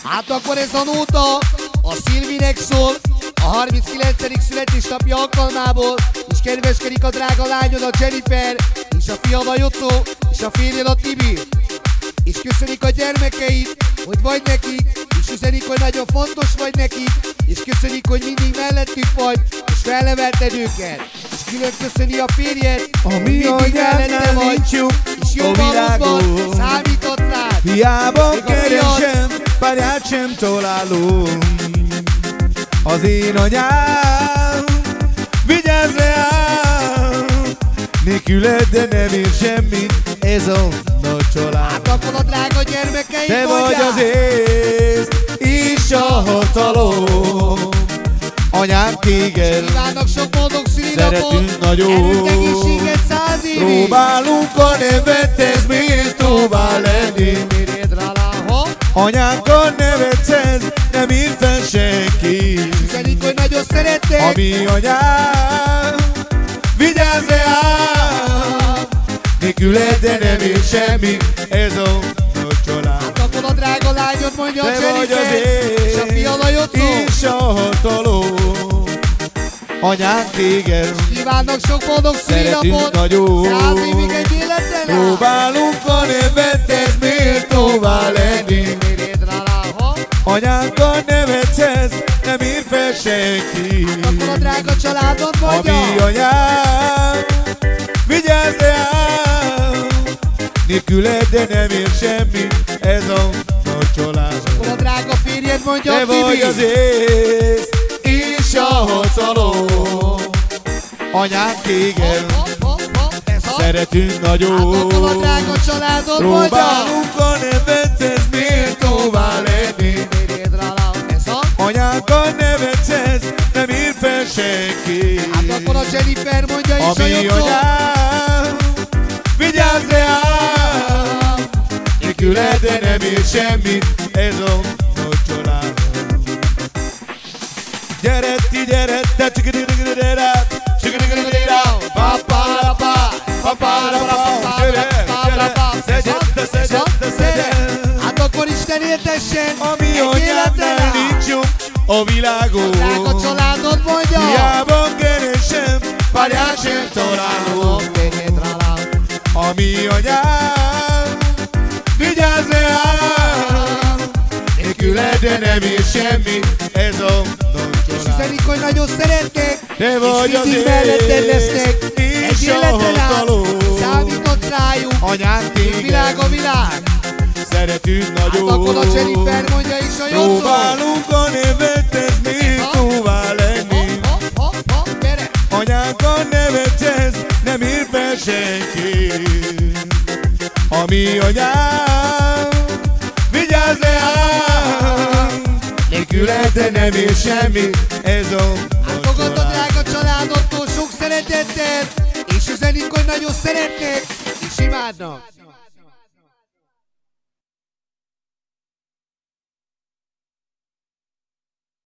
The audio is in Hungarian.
Hát akkor ez a nóta a Szilvinek szól, a 39. születésnapja alkalmából, és kedveskedik a drága lányod, a Jennifer, és a fiad a Jocó, és a férjed a Tibi. És köszönik a gyermekeit, hogy vagy nekik, és üzenik, hogy nagyon fontos vagy nekik, és köszönik, hogy mindig mellettük vagy, és felnevelted őket. És külön köszöni a férjed, hogy mindig mellette vagy, és jobban van, számított rád. Hiába keresem, párját sem találom. Az én anyám, vigyázz rám, nélküled, de nem ér semmit ez a nagy család. Hát akkor a drága gyermekeid te mondják. vagy az ész és a hatalom. Anyám, téged kívánnak sok boldog szülinapot, szeretünk nagyon. erőt, egészséget 100 évig. Próbálunk a nevethez méltóvá lenni. Anyánkkal nevethez nem ír fel senki. Üzenik, hogy nagyon szerettek. A mi anyám, vigyázz rám, nélküled, de nem ér semmi ez a nagy család. Hát akkor a drága lányod mondja te a Jennifer, és a fiad a Jocó, és a hatalom. Anyám, téged kívánnak sok boldog szeretünk szülinapot, nagyon. 100 évig egy életben. Próbálunk a nevethez méltóvá lenni. Anyánkkal nevethez nem ír fel senki. Akkor a drága családod A mondja. mi anyám, vigyázz rám, nélküled, de nem ér semmi ez a nagy család. Akkor a drága férjed mondja te a Tibi. vagy az ész és a hatalom. Anyám, téged szeretünk nagyon. Hát akkor a drága családod mondja. Próbálunk a nevethez méltóvá lenni. Anyánkkal nevethez nem ír fel senki. Hát akkor a Jennifer mondja A is a mi Jocó. anyám, vigyázz rám, nélküled, de nem ér semmit ez a nagy család. Gyere, ti gyere, te csikididididirát, csikidididirát, papárapá, papárapá, gyere, gyere, szedjen. Hát akkor Isten éltessen A mi anyámnál nincs jobb a világon. Drága családod mondja. Hiába keresem, párját sem találom. A mi anyám, vigyázz rám, nélküled, de nem ér semmi ez a nagy És család. üzenik, hogy nagyon szeretnek, te és vagy az mindig melletted lesznek. Egy és a életen át hatalom. számított rájuk. Anyám, Világ a téged világ. szeretünk Hát nagyon. akkor a Jennifer mondja is a Jocó. Próbálunk a nevethez méltóvá lenni. Gyere. Anyánkkal nevethez nem ír fel senki. A mi anyám, vigyázz rám, nélküled, de nem ér semmi ez a Hát fogad a drága családodtól sok szeretettel, és üzenik, hogy nagyon szeretnek, és imádnak.